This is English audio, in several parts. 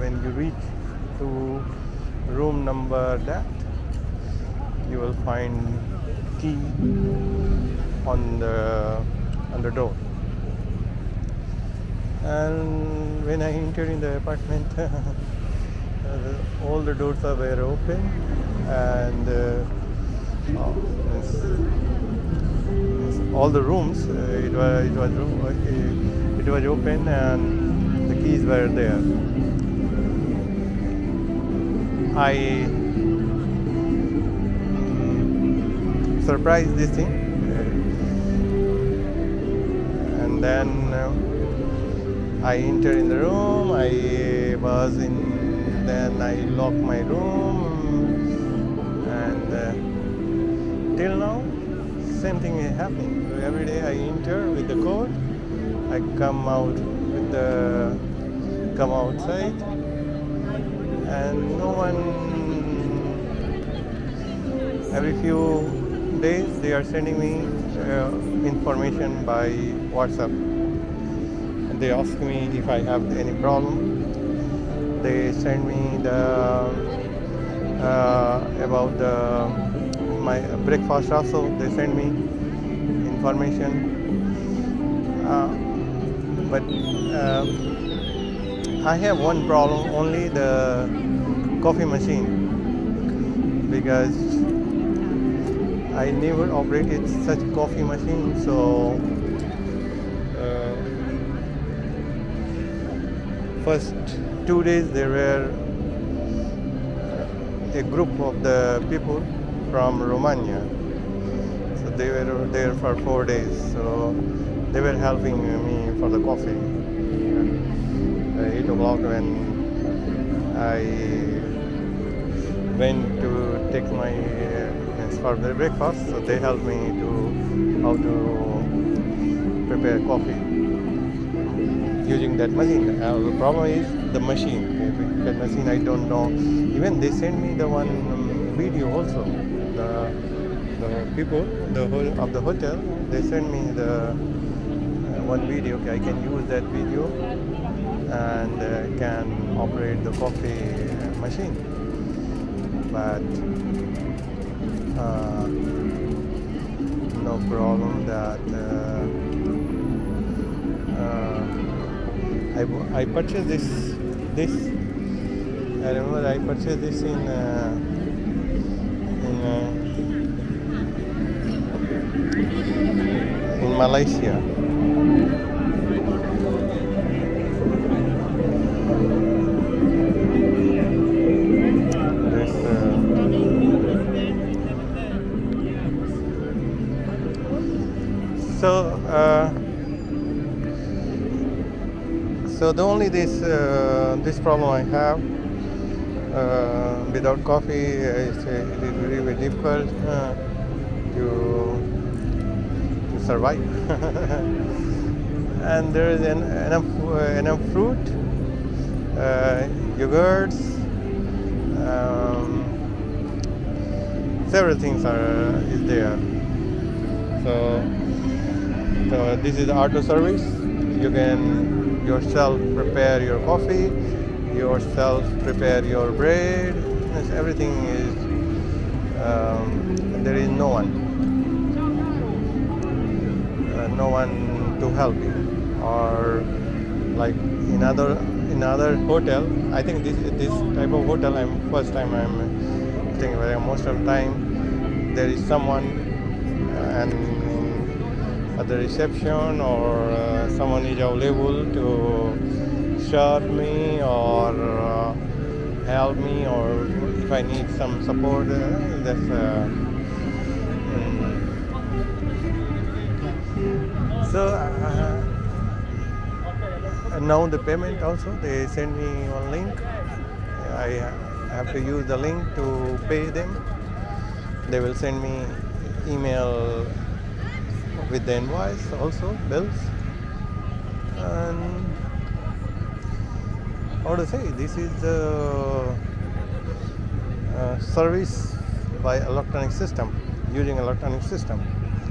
when you reach to room number that, you will find key on the door. And when I entered in the apartment, all the doors were open, and all the rooms it was open, and the keys were there. I surprised this thing, and then I entered in the room. Then I locked my room, and till now, same thing is happening. So every day I enter with the code, I come outside, and no one. Every few days they are sending me information by WhatsApp. They ask me if I have any problem. They send me about my breakfast also. They send me information, but I have one problem, only the coffee machine, because I never operated such coffee machine. So first 2 days there were a group of the people from Romania. So they were there for 4 days. So they were helping me for the coffee. 8 o'clock when I went to take my for the breakfast, so they helped me to how to prepare coffee using that machine. The problem is the machine. That machine I don't know. Even they send me the one video also. The people of the hotel, they send me the one video. Okay, I can use that video and can operate the coffee machine. But no problem that I purchased this. I remember I purchased this in Malaysia. So the only this problem I have without coffee is it is very, very difficult to survive. And there is enough fruit, yogurts, several things is there. So this is auto service. You can yourself prepare your coffee, yourself prepare your bread. Everything is there is no one to help you. Or like in other hotel, I think this type of hotel first time I'm staying, where most of the time there is someone and at the reception, or someone is available to serve me or help me, or if I need some support. And now the payment also, they send me one link. I have to use the link to pay them. They will send me email with the invoice also, bills. And how to say, this is the service by electronic system, using electronic system.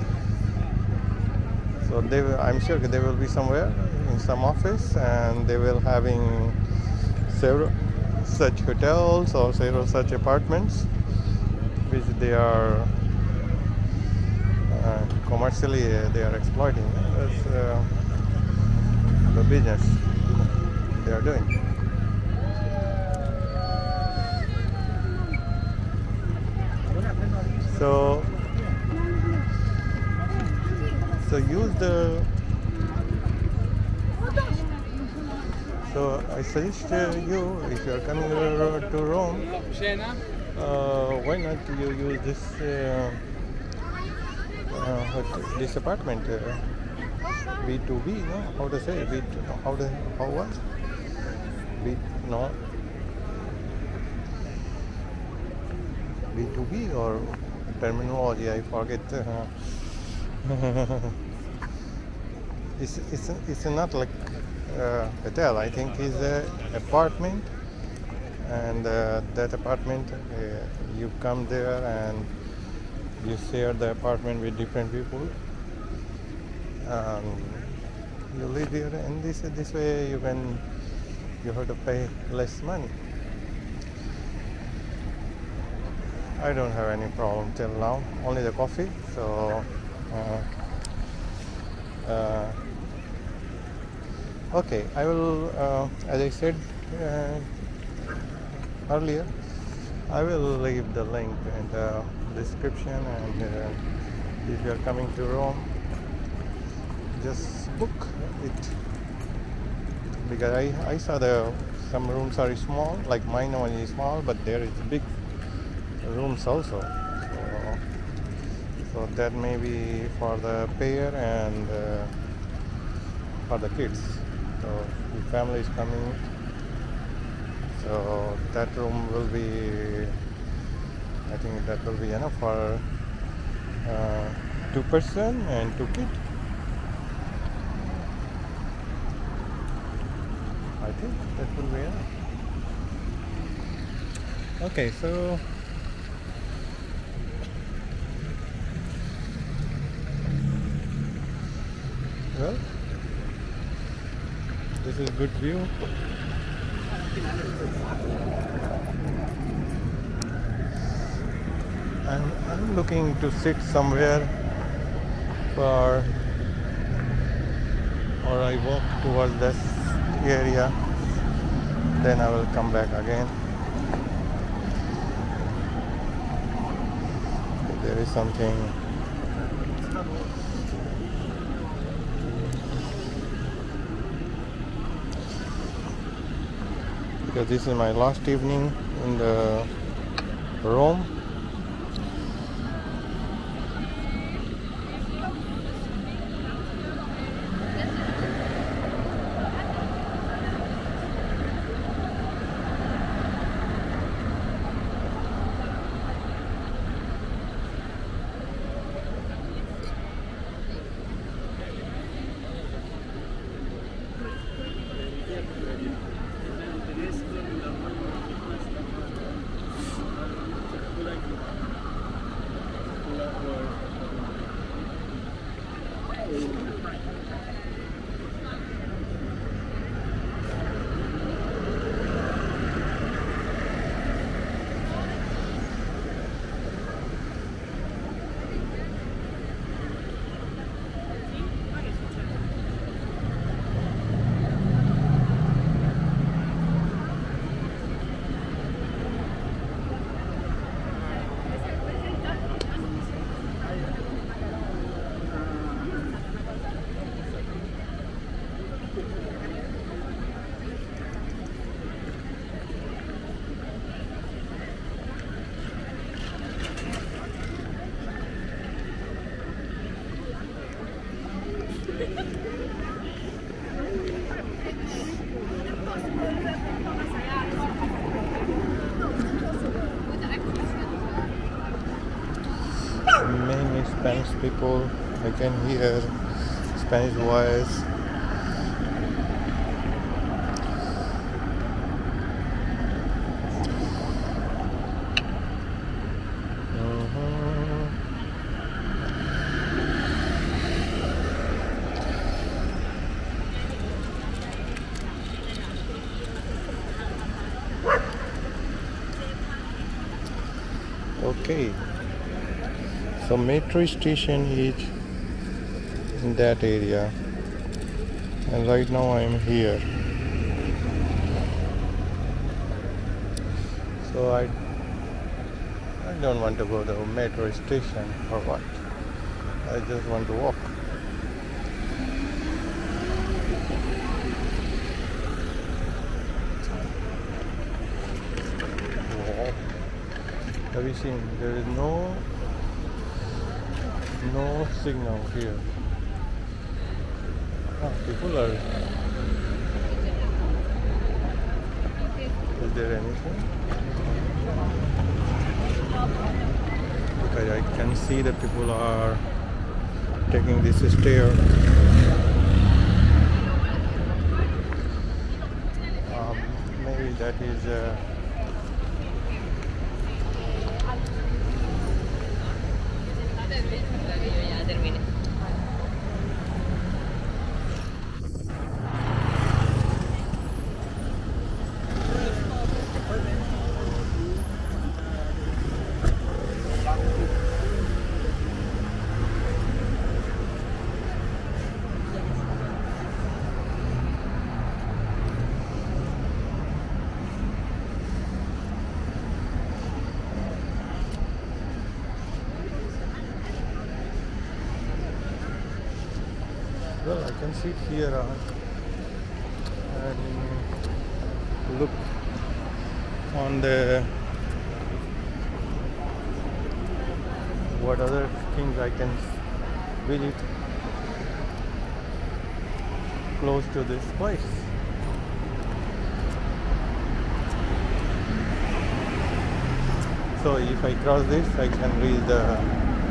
So I'm sure they will be somewhere in some office, and they will having several such hotels or several such apartments which they are commercially they are exploiting. That's the business they are doing. So use the. So I suggest you, if you are coming to Rome, why not you use this apartment, B2B, no? How to say B? How what? B no. B2B or terminology, I forget. It's not like hotel. I think it's an apartment, and that apartment you come there and you share the apartment with different people. You live here, and this way you have to pay less money. I don't have any problem till now, only the coffee. So okay, I will, as I said earlier, I will leave the link in the description, and if you are coming to Rome, just book it, because I saw some rooms are small, like mine one is small, but there is big rooms also. So that may be for the pair and for the kids. So the family is coming, so that room will be, I think that will be enough for 2 person and 2 kids. I think that will be enough. Okay, so well, this is good view. I'm looking to sit somewhere or I walk towards this area, then I will come back again. There is something. Because this is my last evening in the Rome. Many Spanish people, I can hear Spanish voice. Okay, so metro station is in that area, and right now I am here. So I don't want to go to metro station or what. I just want to walk. Wow. Have you seen? There is no signal here. People are. Is there anything? Because I can see that people are taking this stair. Maybe that is. Well, I can sit here and look on the what other things I can visit close to this place. So if I cross this, I can reach the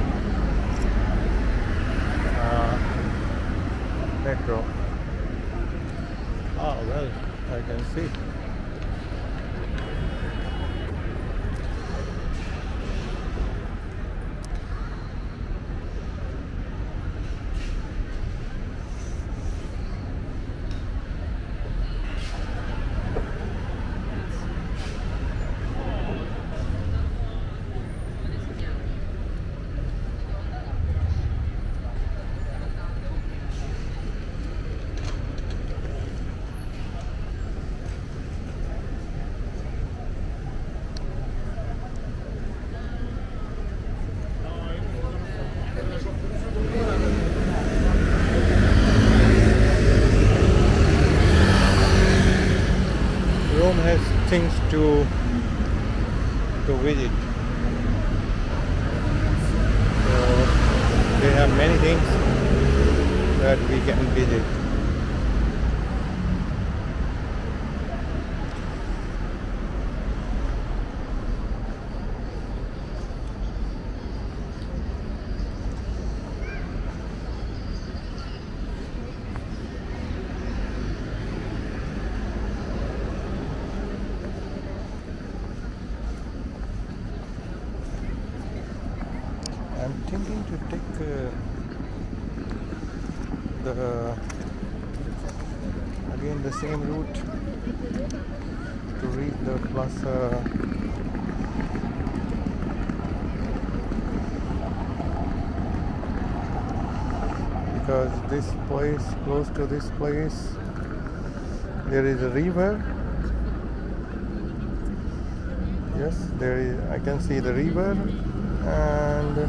metro. Ah, well, I can see. Rome has things to visit. So they have many things that we can visit. I'm thinking to take again the same route to reach the plaza. Because this place, close to this place, there is a river. Yes, there is. I can see the river. And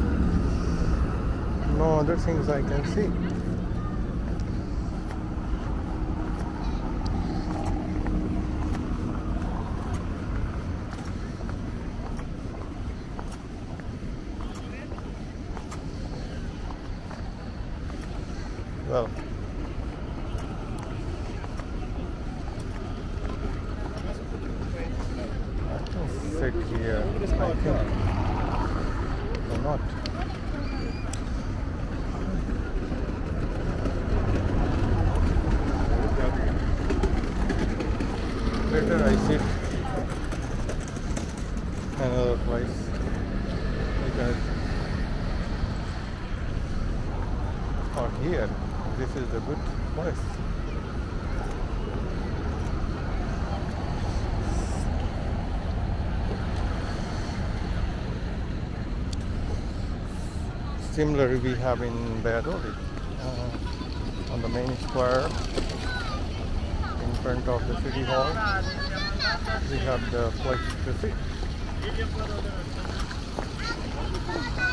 no other things I can see. Well, I can sit here, I think. Or not. Better I sit another place because or here this is a good place. Similarly, we have in Valladolid, on the main square in front of the city hall. We have the place to sit.